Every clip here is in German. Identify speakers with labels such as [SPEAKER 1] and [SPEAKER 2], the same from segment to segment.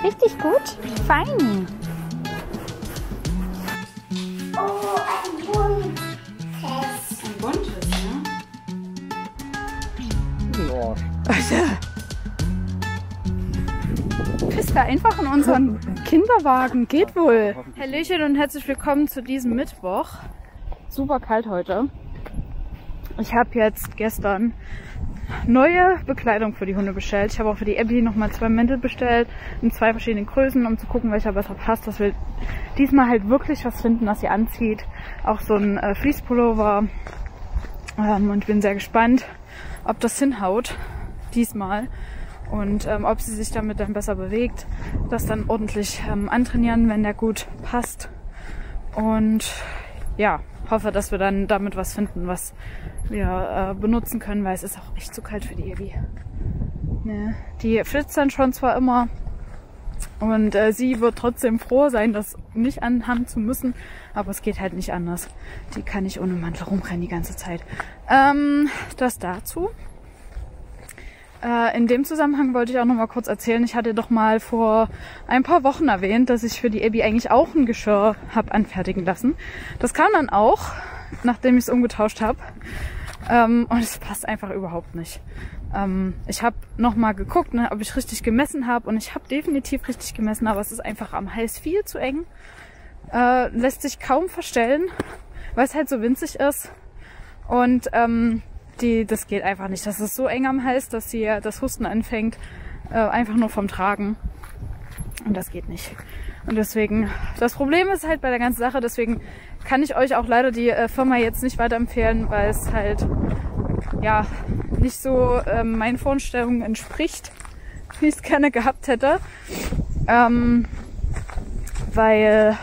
[SPEAKER 1] Richtig gut? Fein.
[SPEAKER 2] Oh, ein buntes.
[SPEAKER 3] Ein buntes, ja?
[SPEAKER 1] Alter. Pisst da einfach in unseren Kinderwagen. Geht wohl. Hallöchen und herzlich willkommen zu diesem Mittwoch. Super kalt heute. Ich habe jetzt gestern neue Bekleidung für die Hunde bestellt. Ich habe auch für die Abby nochmal 2 Mäntel bestellt in 2 verschiedenen Größen, um zu gucken, welcher besser passt, dass wir diesmal halt wirklich was finden, was sie anzieht. Auch so ein Fleece-Pullover. Und bin sehr gespannt, ob das hinhaut diesmal und ob sie sich damit dann besser bewegt. Das dann ordentlich antrainieren, wenn der gut passt. Und ja, hoffe, dass wir dann damit was finden, was wir benutzen können, weil es ist auch echt zu kalt für die Abby. Ne? Die flitzt dann schon zwar immer und sie wird trotzdem froh sein, das nicht anhaben zu müssen, aber es geht halt nicht anders. Die kann nicht ohne Mantel rumrennen die ganze Zeit. Das dazu. In dem Zusammenhang wollte ich auch noch mal kurz erzählen, ich hatte doch mal vor ein paar Wochen erwähnt, dass ich für die Abby eigentlich auch ein Geschirr habe anfertigen lassen. Das kam dann auch, nachdem ich es umgetauscht habe. Und es passt einfach überhaupt nicht. Ich habe noch mal geguckt, ne, ob ich richtig gemessen habe, und ich habe definitiv richtig gemessen, aber es ist einfach am Hals viel zu eng. Lässt sich kaum verstellen, weil es halt so winzig ist. Und das geht einfach nicht. Das ist so eng am Hals, dass sie das Husten anfängt, einfach nur vom Tragen. Und das geht nicht. Und deswegen, das Problem ist halt bei der ganzen Sache, deswegen kann ich euch auch leider die Firma jetzt nicht weiterempfehlen, weil es halt ja nicht so meinen Vorstellungen entspricht, wie ich es gerne gehabt hätte. Weil,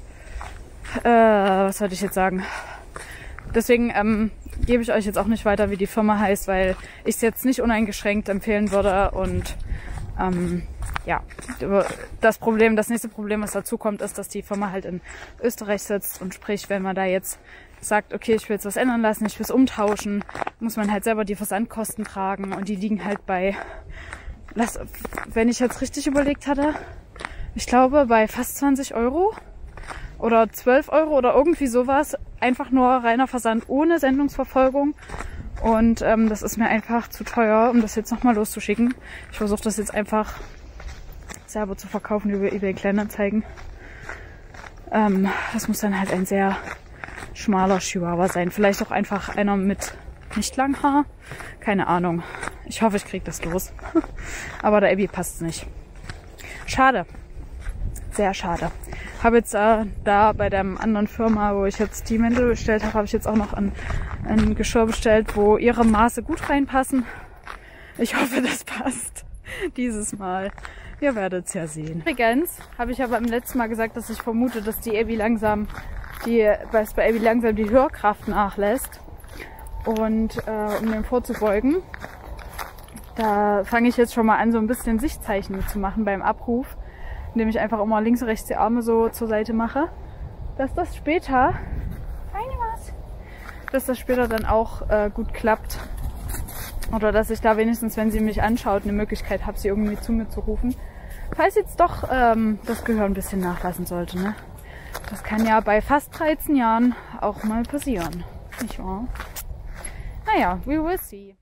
[SPEAKER 1] was sollte ich jetzt sagen? Deswegen gebe ich euch jetzt auch nicht weiter, wie die Firma heißt, weil ich es jetzt nicht uneingeschränkt empfehlen würde. Und ja, das nächste Problem, was dazu kommt, ist, dass die Firma halt in Österreich sitzt, und sprich, wenn man da jetzt sagt, okay, ich will jetzt was ändern lassen, ich will es umtauschen, muss man halt selber die Versandkosten tragen, und die liegen halt bei, wenn ich jetzt richtig überlegt hatte, ich glaube bei fast 20 Euro oder 12 Euro oder irgendwie sowas, einfach nur reiner Versand ohne Sendungsverfolgung. Und das ist mir einfach zu teuer, um das jetzt nochmal loszuschicken. Ich versuche das jetzt einfach selber zu verkaufen über eBay Kleinanzeigen. Das muss dann halt ein sehr schmaler Chihuahua sein. Vielleicht auch einfach einer mit nicht lang Haar. Keine Ahnung. Ich hoffe, ich kriege das los. Aber der Abby passt es nicht. Schade. Sehr schade. Habe jetzt da bei der anderen Firma, wo ich jetzt die Mäntel bestellt habe, habe ich jetzt auch noch ein Geschirr bestellt, wo ihre Maße gut reinpassen. Ich hoffe, das passt dieses Mal. Ihr werdet es ja sehen. Übrigens habe ich aber im letzten Mal gesagt, dass ich vermute, dass bei Abby langsam die Hörkraft nachlässt. Und um dem vorzubeugen, da fange ich jetzt schon mal an, so ein bisschen Sichtzeichen zu machen beim Abruf, indem ich einfach immer links und rechts die Arme so zur Seite mache, dass das später dann auch gut klappt. Oder dass ich da wenigstens, wenn sie mich anschaut, eine Möglichkeit habe, sie irgendwie zu mir zu rufen. Falls jetzt doch das Gehör ein bisschen nachlassen sollte, ne? Das kann ja bei fast 13 Jahren auch mal passieren, nicht wahr? Naja, we will see.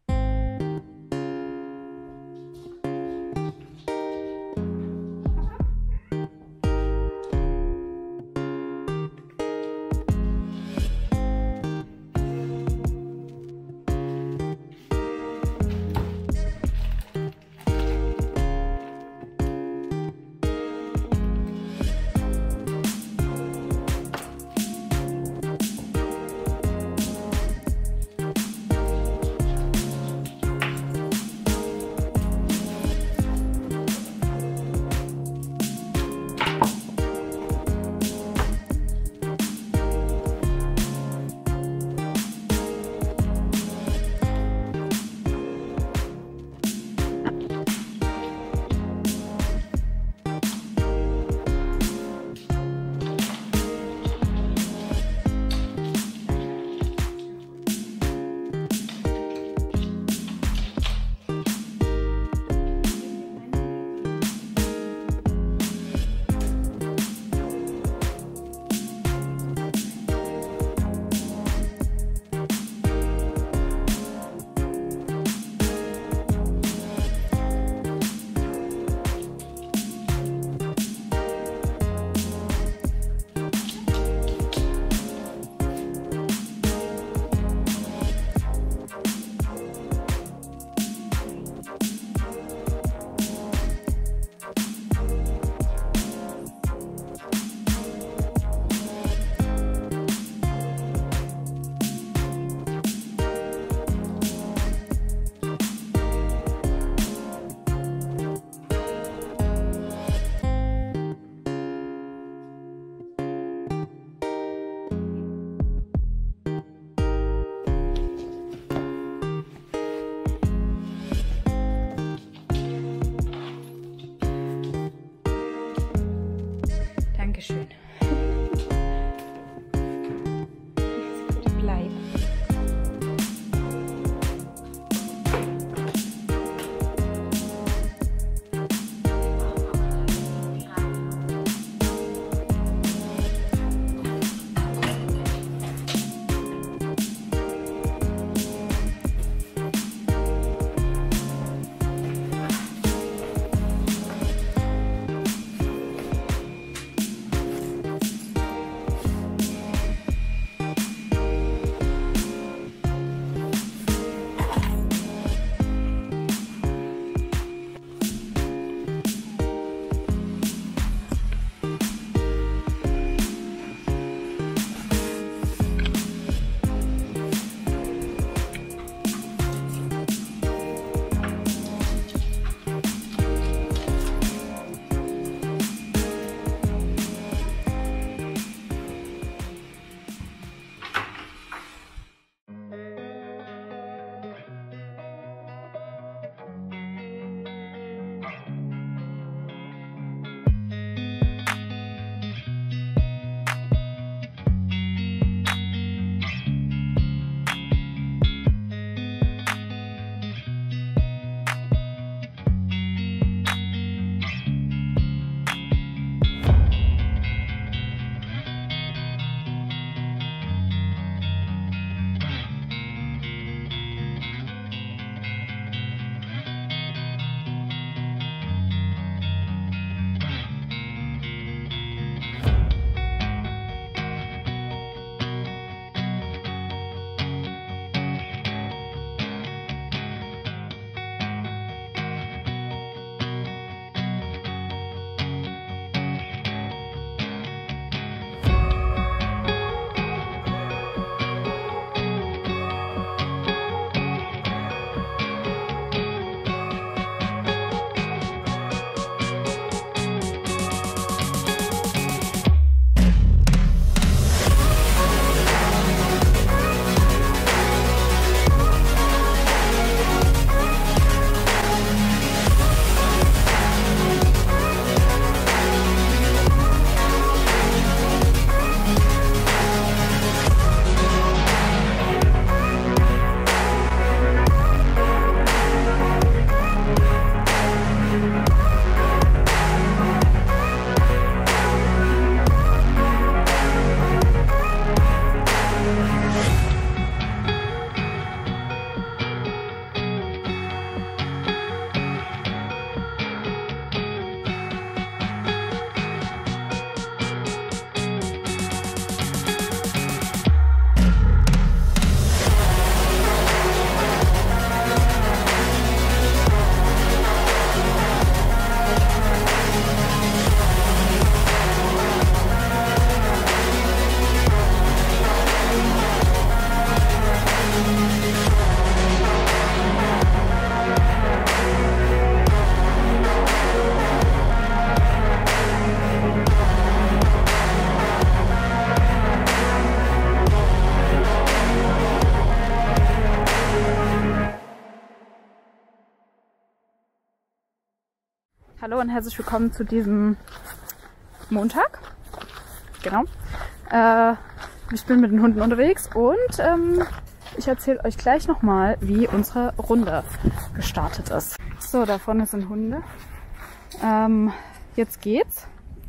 [SPEAKER 1] Hallo und herzlich willkommen zu diesem Montag. Genau. Ich bin mit den Hunden unterwegs und ich erzähle euch gleich nochmal, wie unsere Runde gestartet ist. So, da vorne sind Hunde. Jetzt geht's.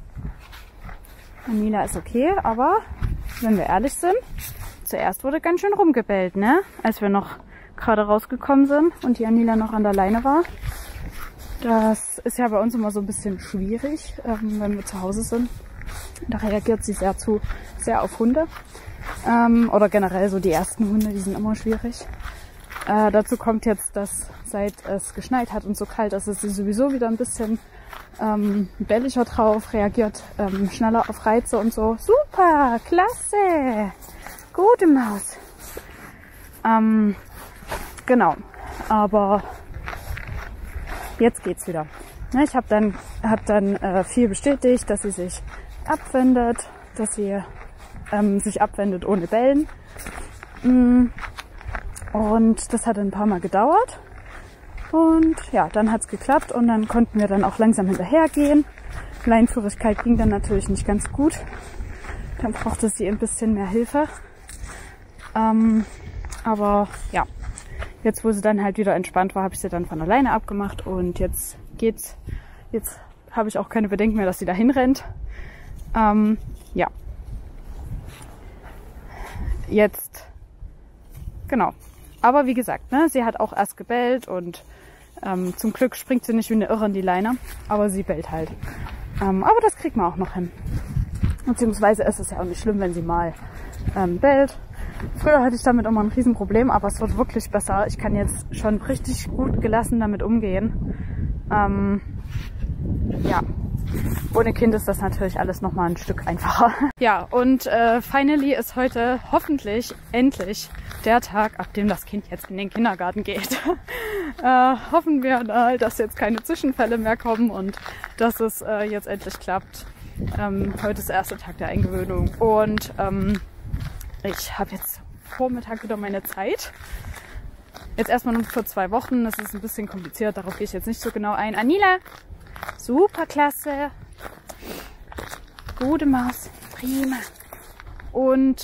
[SPEAKER 1] Anila ist okay, aber wenn wir ehrlich sind, zuerst wurde ganz schön rumgebellt, ne? Als wir noch gerade rausgekommen sind und die Anila noch an der Leine war. Das ist ja bei uns immer so ein bisschen schwierig, wenn wir zu Hause sind. Da reagiert sie sehr auf Hunde. Oder generell so die ersten Hunde, die sind immer schwierig. Dazu kommt jetzt, dass seit es geschneit hat und so kalt ist, ist sie sowieso wieder ein bisschen belliger drauf, reagiert schneller auf Reize und so. Super, klasse, gute Maus. Genau, aber jetzt geht's wieder. Ich habe dann viel bestätigt, dass sie sich abwendet, dass sie sich abwendet ohne Bellen. Und das hat ein paar Mal gedauert. Und ja, dann hat's geklappt und dann konnten wir dann auch langsam hinterhergehen. Leinführigkeit ging dann natürlich nicht ganz gut. Dann brauchte sie ein bisschen mehr Hilfe. Aber ja, jetzt wo sie dann halt wieder entspannt war, habe ich sie dann von alleine abgemacht und jetzt geht's. Jetzt habe ich auch keine Bedenken mehr, dass sie dahin rennt. Ja. Jetzt, genau. Aber wie gesagt, ne, sie hat auch erst gebellt und zum Glück springt sie nicht wie eine Irre in die Leine, aber sie bellt halt. Aber das kriegt man auch noch hin. Beziehungsweise ist es ja auch nicht schlimm, wenn sie mal bellt. Früher hatte ich damit immer ein Riesenproblem, aber es wird wirklich besser. Ich kann jetzt schon richtig gut gelassen damit umgehen. Ja, ohne Kind ist das natürlich alles nochmal ein Stück einfacher. Ja, und finally ist heute hoffentlich endlich der Tag, ab dem das Kind jetzt in den Kindergarten geht. Hoffen wir mal, dass jetzt keine Zwischenfälle mehr kommen und dass es jetzt endlich klappt. Heute ist der erste Tag der Eingewöhnung und ich habe jetzt Vormittag wieder meine Zeit. Jetzt erstmal nur für 2 Wochen. Das ist ein bisschen kompliziert, darauf gehe ich jetzt nicht so genau ein. Anila, super klasse. Gute Maus, prima. Und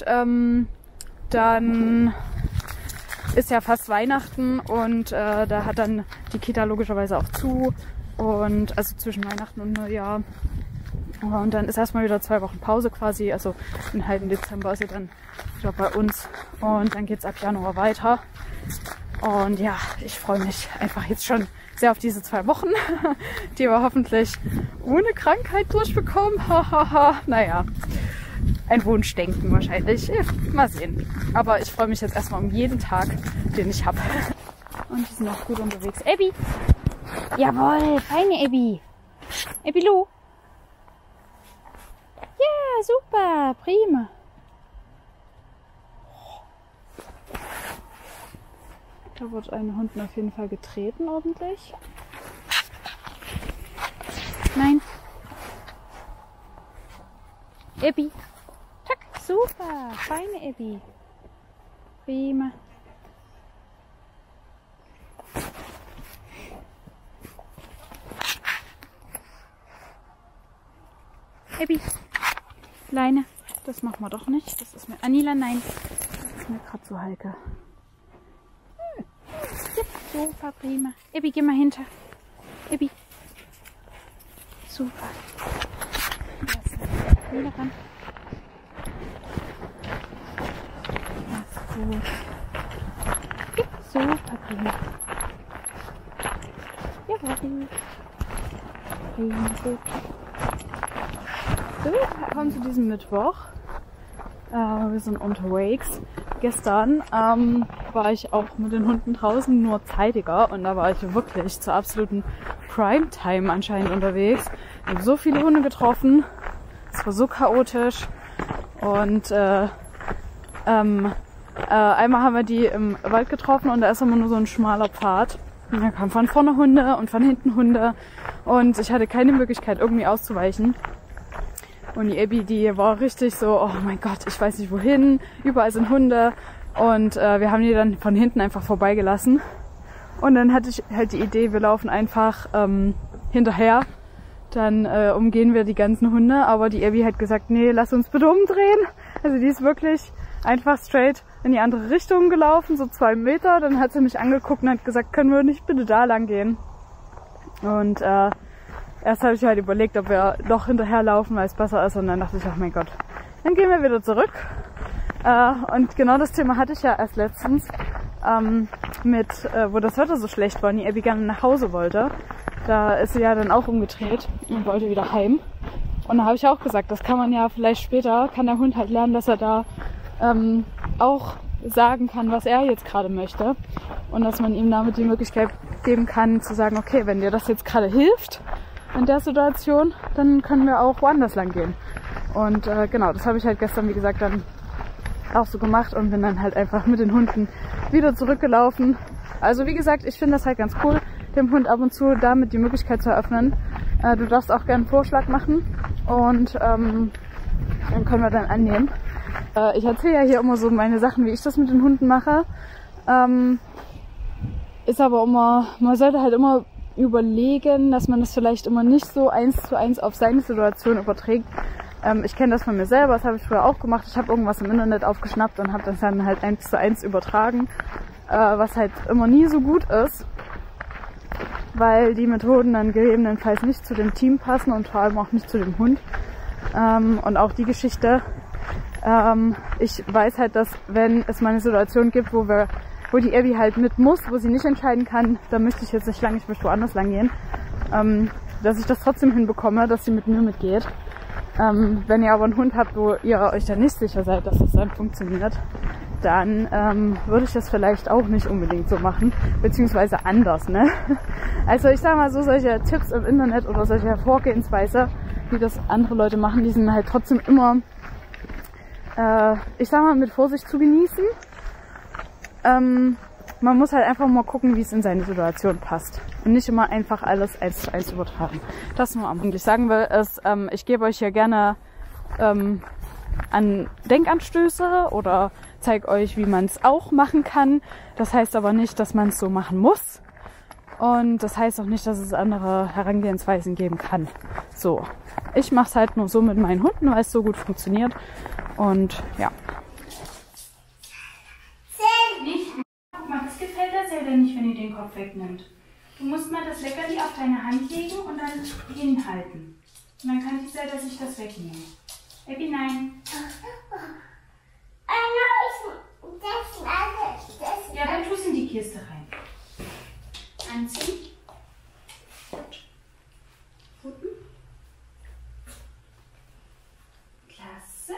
[SPEAKER 1] dann ist ja fast Weihnachten und da hat dann die Kita logischerweise auch zu. Und also zwischen Weihnachten und Neujahr. Und dann ist erstmal wieder 2 Wochen Pause quasi. Also den halben Dezember ist sie dann wieder bei uns. Und dann geht es ab Januar weiter. Und ja, ich freue mich einfach jetzt schon sehr auf diese 2 Wochen, die wir hoffentlich ohne Krankheit durchbekommen. Naja, ein Wunschdenken wahrscheinlich. Ja, mal sehen. Aber ich freue mich jetzt erstmal um jeden Tag, den ich habe. Und die sind auch gut unterwegs. Abby! Jawohl, feine Abby! Abby Lu! Ja, super, prima! Da wird ein Hund auf jeden Fall getreten, ordentlich. Nein. Abby. Tack, super. Feine Abby. Prima. Abby. Leine. Das machen wir doch nicht. Das ist mir... Anila, nein. Das ist mir gerade zu heikel. Super, prima. Abby, geh mal hinter. Abby. Super. Wieder ran. Das ist gut. Super, prima. Jawohl. Prima, gut. So, willkommen zu diesem Mittwoch. Wir sind unterwegs. Gestern war ich auch mit den Hunden draußen, nur zeitiger. Und da war ich wirklich zur absoluten Primetime anscheinend unterwegs. Ich habe so viele Hunde getroffen. Es war so chaotisch. Und einmal haben wir die im Wald getroffen und da ist immer nur so ein schmaler Pfad. Und da kamen von vorne Hunde und von hinten Hunde. Und ich hatte keine Möglichkeit, irgendwie auszuweichen. Und die Abby, die war richtig so, oh mein Gott, ich weiß nicht wohin, überall sind Hunde. Und wir haben die dann von hinten einfach vorbeigelassen. Und dann hatte ich halt die Idee, wir laufen einfach hinterher dann umgehen wir die ganzen Hunde. Aber die Abby hat gesagt, nee, lass uns bitte umdrehen. Also die ist wirklich einfach straight in die andere Richtung gelaufen, so 2 Meter. Dann hat sie mich angeguckt und hat gesagt, können wir nicht bitte da lang gehen? Und erst habe ich halt überlegt, ob wir doch hinterherlaufen, weil es besser ist. Und dann dachte ich, ach mein Gott, dann gehen wir wieder zurück. Und genau das Thema hatte ich ja erst letztens, wo das Wetter so schlecht war und die Abby gerne nach Hause wollte. Da ist sie ja dann auch umgedreht und wollte wieder heim. Und da habe ich auch gesagt, das kann man ja vielleicht später, kann der Hund halt lernen, dass er da auch sagen kann, was er jetzt gerade möchte. Und dass man ihm damit die Möglichkeit geben kann, zu sagen, okay, wenn dir das jetzt gerade hilft in der Situation, dann können wir auch woanders lang gehen. Und genau, das habe ich halt gestern, wie gesagt, dann auch so gemacht und bin dann halt einfach mit den Hunden wieder zurückgelaufen. Also wie gesagt, ich finde das halt ganz cool, dem Hund ab und zu damit die Möglichkeit zu eröffnen. Du darfst auch gerne einen Vorschlag machen und den können wir dann annehmen. Ich erzähle ja hier immer so meine Sachen, wie ich das mit den Hunden mache. Ist aber immer, man sollte halt immer überlegen, dass man das vielleicht immer nicht so 1:1 auf seine Situation überträgt. Ich kenne das von mir selber, das habe ich früher auch gemacht. Ich habe irgendwas im Internet aufgeschnappt und habe das dann halt 1:1 übertragen, was halt immer nie so gut ist, weil die Methoden dann gegebenenfalls nicht zu dem Team passen und vor allem auch nicht zu dem Hund. Und auch die Geschichte, ich weiß halt, dass wenn es mal eine Situation gibt, wo die Abby halt mit muss, wo sie nicht entscheiden kann, da möchte ich jetzt nicht lang, ich möchte woanders lang gehen, dass ich das trotzdem hinbekomme, dass sie mit mir mitgeht. Wenn ihr aber einen Hund habt, wo ihr euch dann nicht sicher seid, dass das dann funktioniert, dann würde ich das vielleicht auch nicht unbedingt so machen, beziehungsweise anders, ne? Also ich sage mal so, solche Tipps im Internet oder solche Vorgehensweise, wie das andere Leute machen, die sind halt trotzdem immer, ich sag mal, mit Vorsicht zu genießen. Man muss halt einfach mal gucken, wie es in seine Situation passt. Und nicht immer einfach alles 1:1 übertragen. Das nur am Punkt. Ich sagen will, ist, ich gebe euch hier gerne an Denkanstöße oder zeige euch, wie man es auch machen kann. Das heißt aber nicht, dass man es so machen muss. Und das heißt auch nicht, dass es andere Herangehensweisen geben kann. So, ich mache es halt nur so mit meinen Hunden, weil es so gut funktioniert. Und ja.
[SPEAKER 3] Das gefällt der Zelda nicht, wenn ihr den Kopf wegnimmt. Du musst mal das Leckerli auf deine Hand legen und dann hinhalten. Und dann kann die Zelda sich das wegnehmen. Abby, nein. Ja, dann tust du in die Kiste rein. Anziehen. Gut. Guten. Klasse.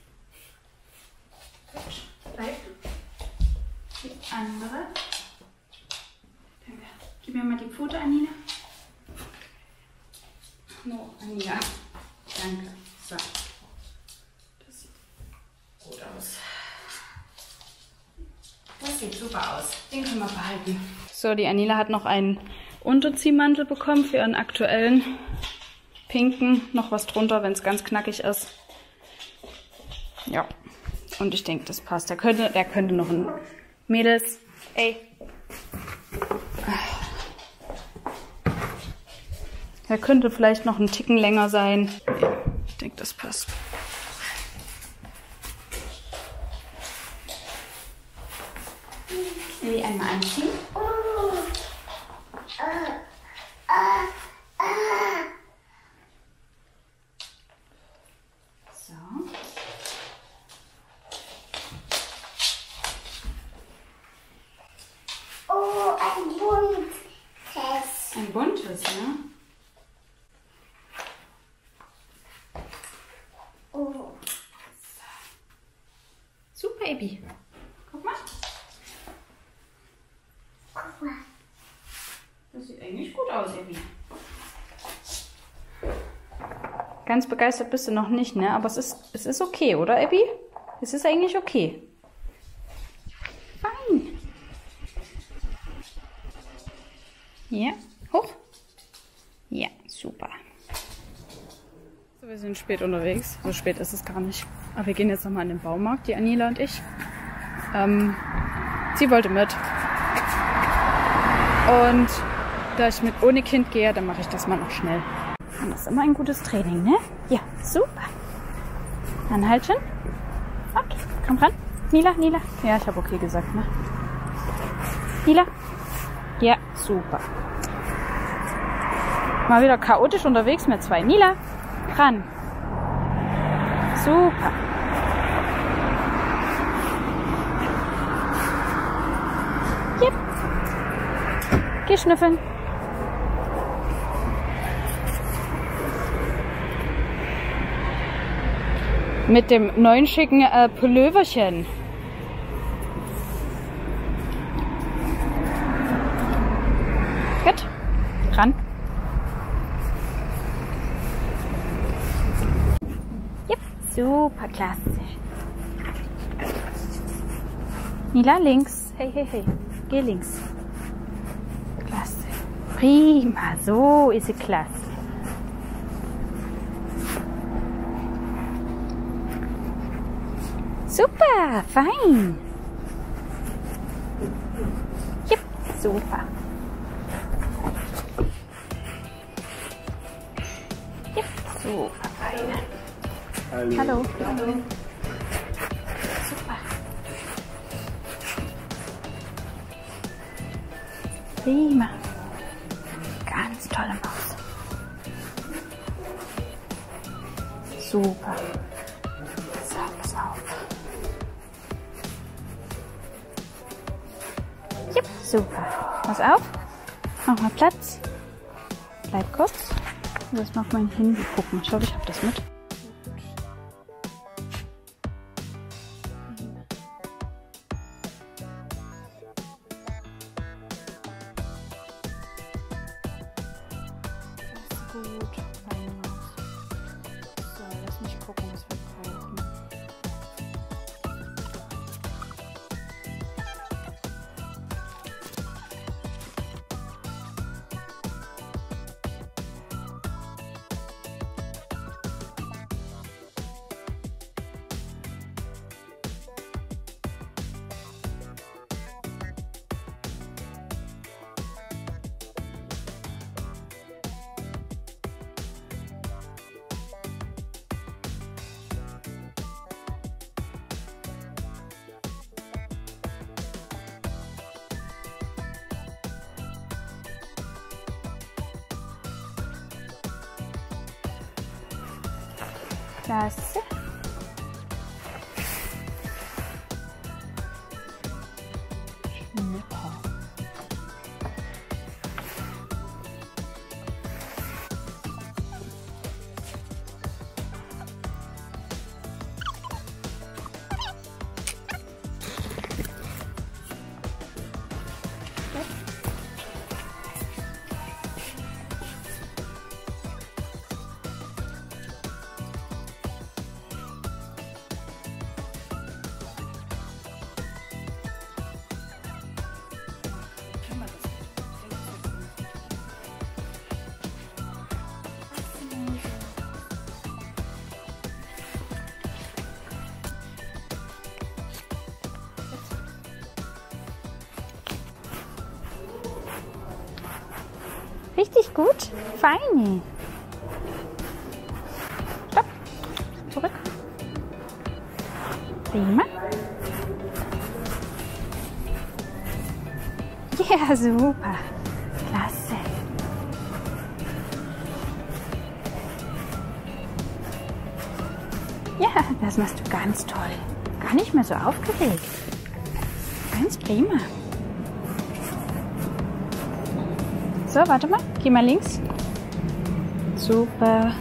[SPEAKER 3] Gut. Bleib. Die andere. Danke. Gib mir mal die Pfote, Anina. No, Anina. Danke. So. Das sieht gut aus. Das sieht super aus. Den können wir behalten.
[SPEAKER 1] So, die Anila hat noch einen Unterziehmantel bekommen für ihren aktuellen pinken. Noch was drunter, wenn es ganz knackig ist. Ja. Und ich denke, das passt. Der könnte noch ein Mädels. Ey. Der könnte vielleicht noch einen Ticken länger sein. Ja, ich denke, das passt.
[SPEAKER 3] Will einmal anziehen? So.
[SPEAKER 2] Oh, ein buntes.
[SPEAKER 3] Ein buntes, ne?
[SPEAKER 2] Oh.
[SPEAKER 3] Super, Abby. Guck mal.
[SPEAKER 2] Guck mal.
[SPEAKER 3] Das sieht eigentlich gut aus, Abby.
[SPEAKER 1] Ganz begeistert bist du noch nicht, ne? Aber es ist okay, oder, Abby? Es ist eigentlich okay. Fein. Ja, hoch. Ja, super. So, wir sind spät unterwegs. So spät ist es gar nicht. Aber wir gehen jetzt nochmal in den Baumarkt, die Anila und ich. Sie wollte mit. Und da ich mit ohne Kind gehe, dann mache ich das mal noch schnell. Das ist immer ein gutes Training, ne? Ja, super. Anhalten. Okay, komm ran. Nila, Nila. Ja, ich habe okay gesagt, ne? Nila. Ja, super. Mal wieder chaotisch unterwegs mit 2. Nila, ran. Super. Yep. Geh schnüffeln. Mit dem neuen schicken Pulloverchen. Gut. Ran. Yep. Super klasse. Nila, links. Hey, hey, hey. Geh links. Klasse. Prima. So ist sie klasse. Super, fein. Yep, super. Yep, super, fein. Hallo. Hallo. Super. Prima. Ganz tolle Maus. Super. So, pass auf. Yep, super. Pass auf. Mach mal Platz. Bleib kurz. Lass mal auf mein Handy gucken. Ich hoffe, ich habe das mit. Gut, fein Maus. So, lass mich gucken, was wir brauchen. Klasse. Schnipper. Richtig gut. Feini. Stopp. Zurück. Prima. Ja, super. Klasse. Ja, das machst du ganz toll. Gar nicht mehr so aufgeregt. Ganz prima. So, warte mal. Geh mal links. Super.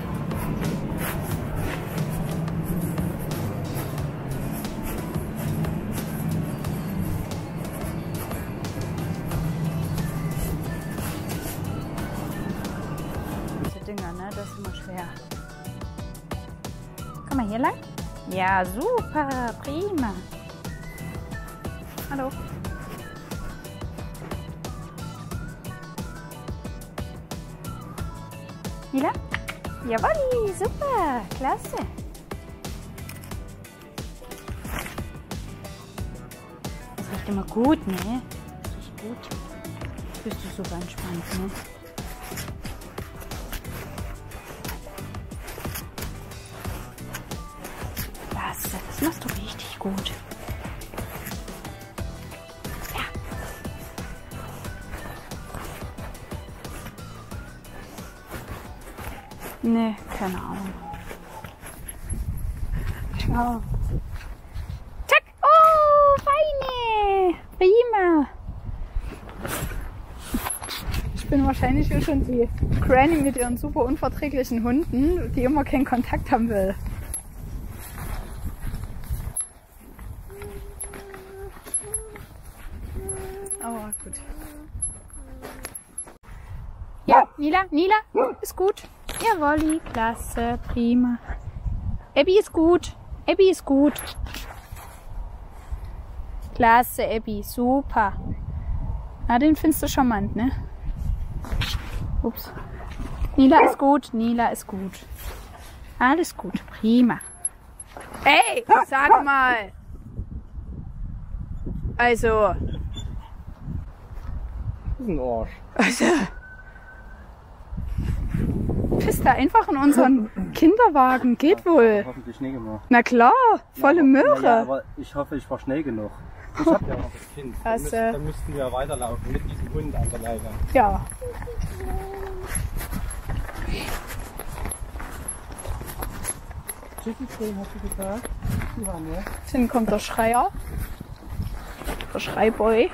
[SPEAKER 1] Diese Dinger, ne? Das ist immer schwer. Komm mal hier lang. Ja, super. Prima. Hallo. Nila? Jawoll, super, klasse. Das riecht immer gut, ne? Das riecht gut. Bist du super entspannt, ne? Das machst du richtig gut. Ja. Nee, keine Ahnung. Ciao. Zack! Oh, feine! Prima! Ich bin wahrscheinlich hier schon die Granny mit ihren super unverträglichen Hunden, die immer keinen Kontakt haben will. Aber gut. Ja, Nila, ist gut. Jawolli, klasse, prima. Abby ist gut. Abby ist gut. Klasse, Abby, super. Na, den findest du charmant, ne? Ups. Nila ist gut, Nila ist gut. Alles gut, prima. Ey, sag mal. Also.
[SPEAKER 4] Das ist ein Arsch.
[SPEAKER 1] Also. Pisst da einfach in unseren Kinderwagen, geht wohl.
[SPEAKER 4] Hoffentlich schnell gemacht.
[SPEAKER 1] Na klar, volle Möhre.
[SPEAKER 4] Ja, aber ich hoffe, ich war schnell genug. Ich hab ja noch das Kind.
[SPEAKER 1] Das,
[SPEAKER 4] Dann müssten wir weiterlaufen mit diesem Hund an der Leine.
[SPEAKER 1] Ja.
[SPEAKER 4] Tschüssi, hast du gesagt? Ja, ne?
[SPEAKER 1] Dann kommt der Schreier. Der Schreiboy.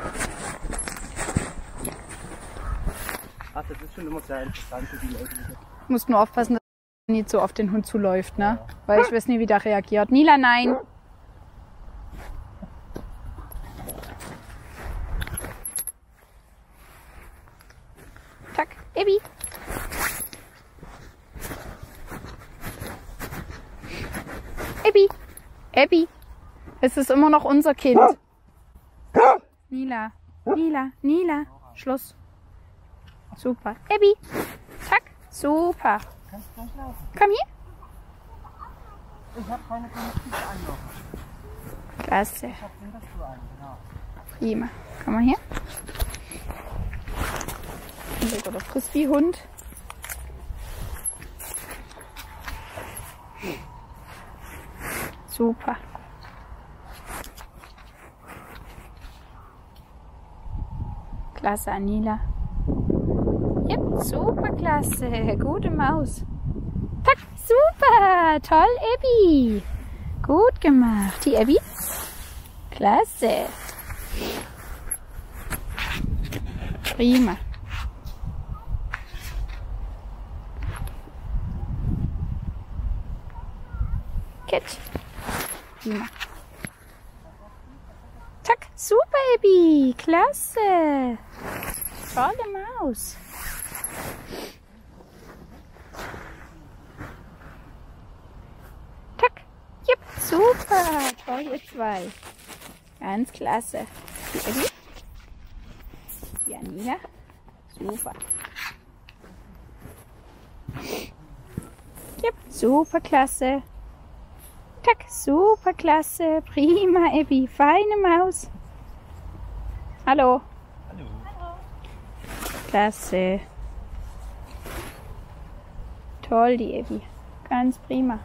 [SPEAKER 4] Ach, das ist schon immer sehr interessant für die Leute.
[SPEAKER 1] Musst nur aufpassen, dass er nicht so auf den Hund zuläuft, ne? Weil ich weiß nie, wie der reagiert. Nila, nein. Zack, Abby. Abby. Abby. Es ist immer noch unser Kind. Nila. Nila. Schluss. Super. Abby. Zack. Super.
[SPEAKER 4] Kannst gleich laufen.
[SPEAKER 1] Komm hier.
[SPEAKER 4] Ich habe keine Konjunktive noch.
[SPEAKER 1] Klasse.
[SPEAKER 4] Ich hab den dazu an, genau.
[SPEAKER 1] Prima. Komm mal hier. Ein leckerer Frisbee-Hund. Super. Klasse, Anila. Ja, super klasse. Gute Maus. Tack, super. Toll, Abby. Gut gemacht. Die Abby? Klasse. Prima. Catch. Prima. Zack, super, Abby. Klasse. Tolle Maus. Tack. Jupp, super. Toll, ihr zwei. Ganz klasse. Die Abby. Die Anila. Super. Jupp, super klasse. Tack, super klasse. Prima, Abby. Feine Maus. Hallo.
[SPEAKER 4] Hallo.
[SPEAKER 1] Klasse. Toll, die Abby. Ganz prima.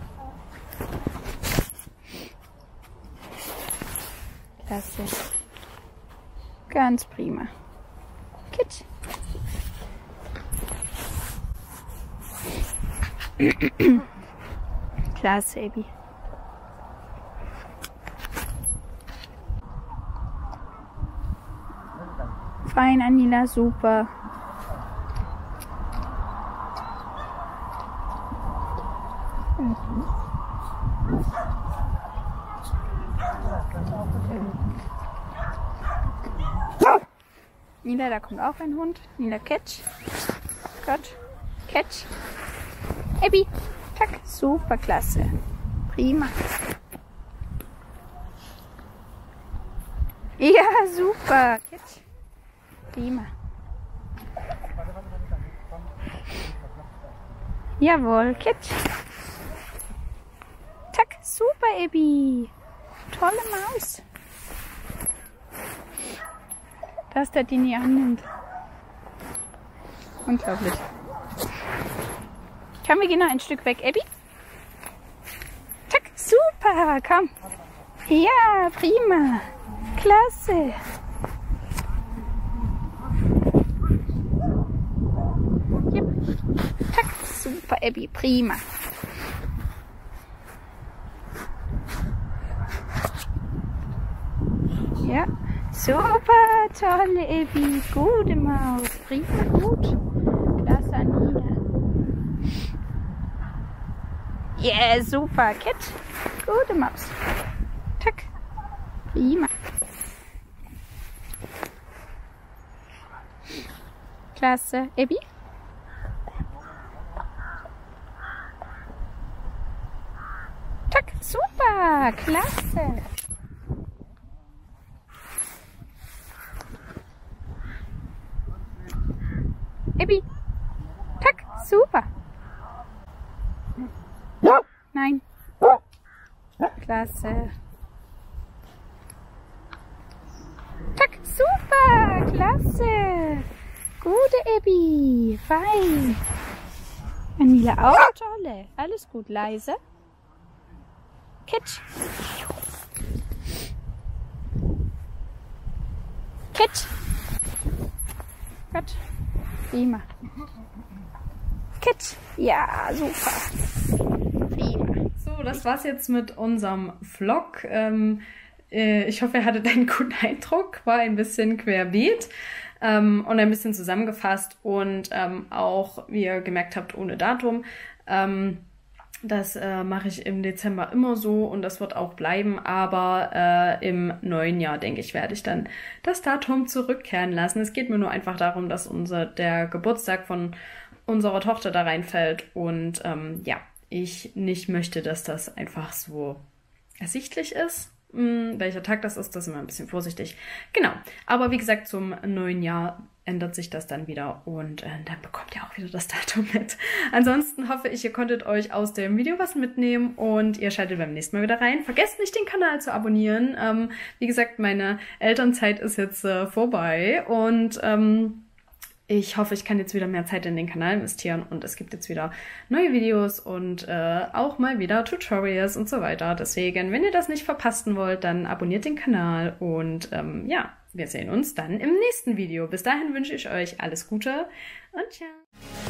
[SPEAKER 1] Klasse. Ganz prima. Kitsch. Klasse, Abby. Fein, Anila, super. Nila, da kommt auch ein Hund. Nila, catch. Gott, catch. Abby, tack, super klasse. Prima. Ja, super. Catch. Prima. Jawohl, catch. Tack, super, Abby. Tolle Maus. Dass der die nie annimmt. Unglaublich. Komm, wir gehen noch ein Stück weg, Abby. Tack, super, komm. Ja, prima. Klasse. Yep. Tack, super, Abby, prima. Ja, super, tolle Abby, gute Maus, prima, gut. Klasse, Anina. Yeah, super, Kit, gute Maus. Tack, prima. Klasse, Abby. Tack, super, klasse. Abby. Tack, super. Nein. Klasse. Tack, super, klasse. Gute Abby, fein. Anila auch tolle. Alles gut, leise. Kitsch. Kitsch. Gut. Prima. Kitsch. Ja, super. Prima. So, das war's jetzt mit unserem Vlog. Ich hoffe, ihr hattet einen guten Eindruck. War ein bisschen querbeet. Und ein bisschen zusammengefasst und auch, wie ihr gemerkt habt, ohne Datum. Das mache ich im Dezember immer so und das wird auch bleiben, aber im neuen Jahr, denke ich, werde ich dann das Datum zurückkehren lassen. Es geht mir nur einfach darum, dass der Geburtstag von unserer Tochter da reinfällt und ja, ich nicht möchte, dass das einfach so ersichtlich ist. Welcher Tag das ist immer ein bisschen vorsichtig. Genau, aber wie gesagt, zum neuen Jahr ändert sich das dann wieder und dann bekommt ihr auch wieder das Datum mit. Ansonsten hoffe ich, ihr konntet euch aus dem Video was mitnehmen und ihr schaltet beim nächsten Mal wieder rein. Vergesst nicht, den Kanal zu abonnieren. Wie gesagt, meine Elternzeit ist jetzt vorbei und ich hoffe, ich kann jetzt wieder mehr Zeit in den Kanal investieren und es gibt jetzt wieder neue Videos und auch mal wieder Tutorials und so weiter. Deswegen, wenn ihr das nicht verpassen wollt, dann abonniert den Kanal und ja, wir sehen uns dann im nächsten Video. Bis dahin wünsche ich euch alles Gute und ciao!